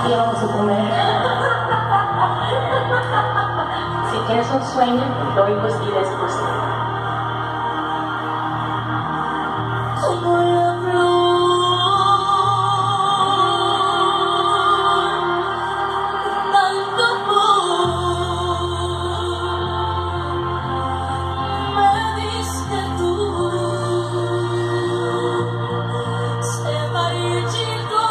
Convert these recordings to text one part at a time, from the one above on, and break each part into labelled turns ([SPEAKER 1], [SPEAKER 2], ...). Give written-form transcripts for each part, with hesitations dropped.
[SPEAKER 1] y vamos a comer. Si tienes un sueño, lo oímos y después. Como la flor, tanto amor me diste tú, se marchitó.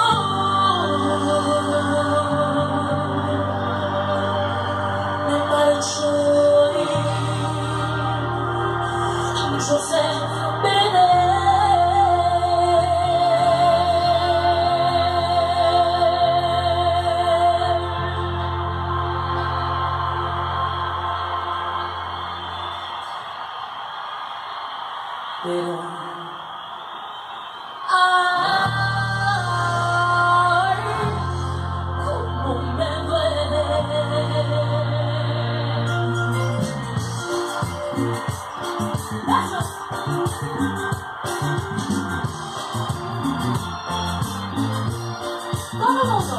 [SPEAKER 1] Me marchó y mucho se perdió. Pero ay, cómo me duele. Todo el mundo.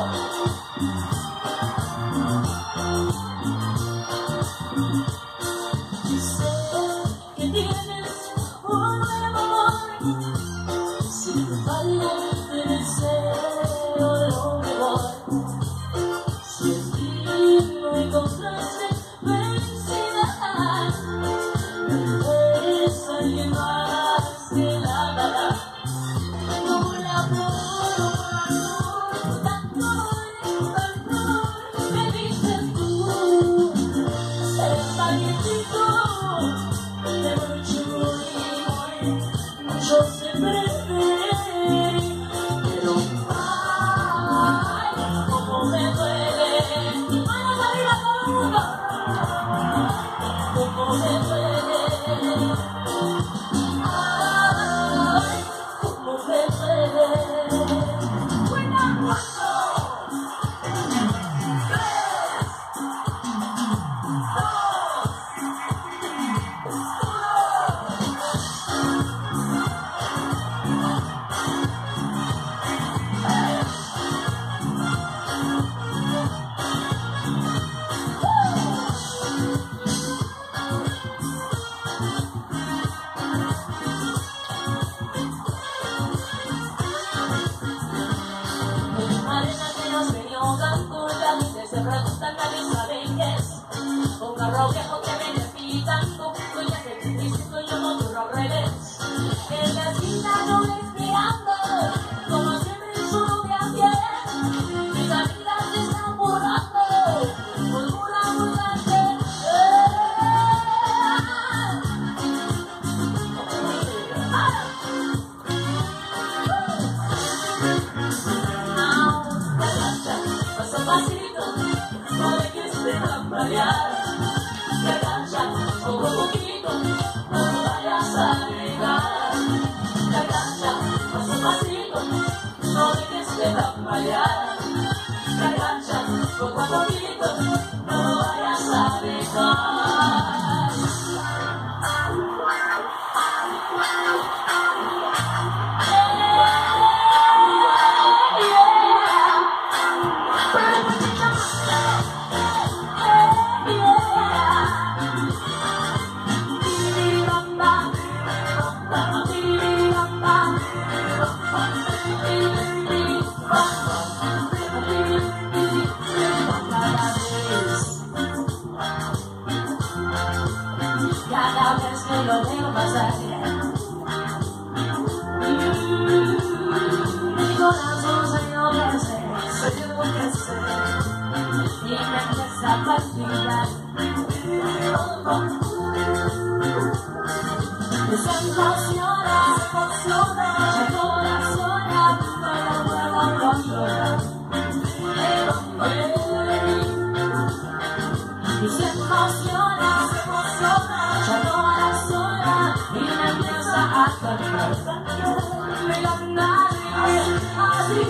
[SPEAKER 1] Sé que tienes un nuevo amor, sin fallo el deseo de lo mejor. Si en ti no encontraste felicidad, no eres alguien más que la verdad. Como la flor, tanto amor me diste tú, eres magnífico. De mucho y mucho se perder, pero ay, cómo me duele. Manos arriba todo el mundo. Cómo me duele. Ay, cómo me duele. Buena, 4, 3, 2, 1. Se preguntan, nadie sabe qué es. Un carro viejo que viene pitando, doña que te diciendo yo no duro al revés. En la esquina no esperando, como siempre solo de a pie. Mis amigas se están borrando, murmurando grande. Paso pasito, no dejes de tambalear. Te agacha poco a poquito, no vayas a negar. Te agacha paso pasito, no dejes de tambalear. Te agacha poco a poquito, no vayas a negar. Cada vez que lo veo pasar, mi corazón se enloquece, y me empieza a palpitar. Se emociona, el corazón ya no lo puedo controlar. Y se emociona, ya toda sola, y me empieza a cantar. Mira nadie, así,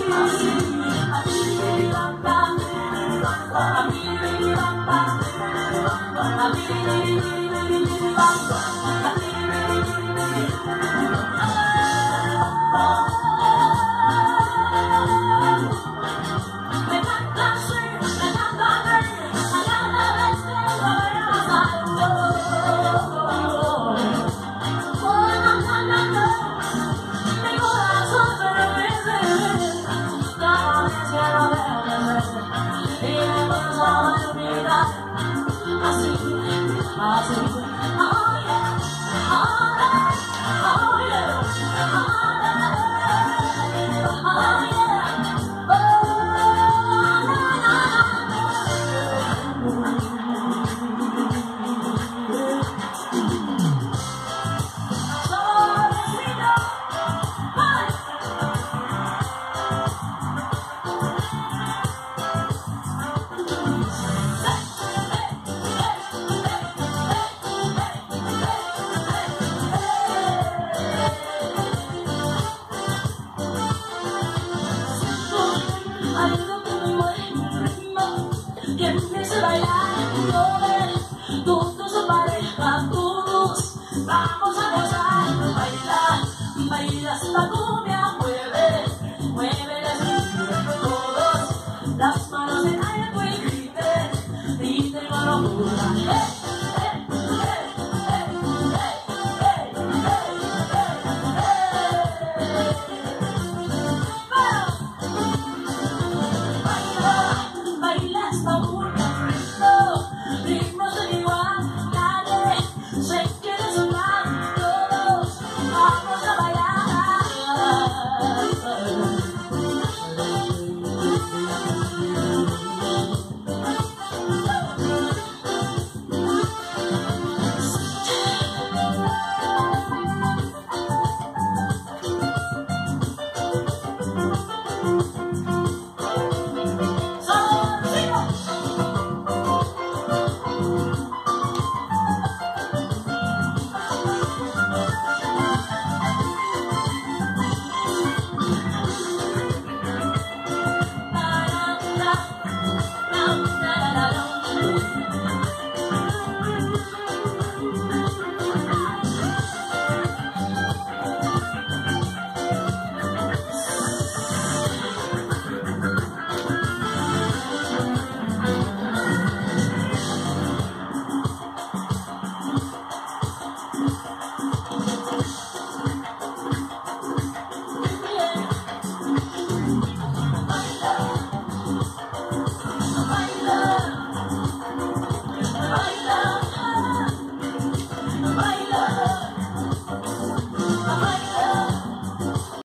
[SPEAKER 1] Me esta cumbia mueve, mueve todos, las manos en alto y griten, griten con locura.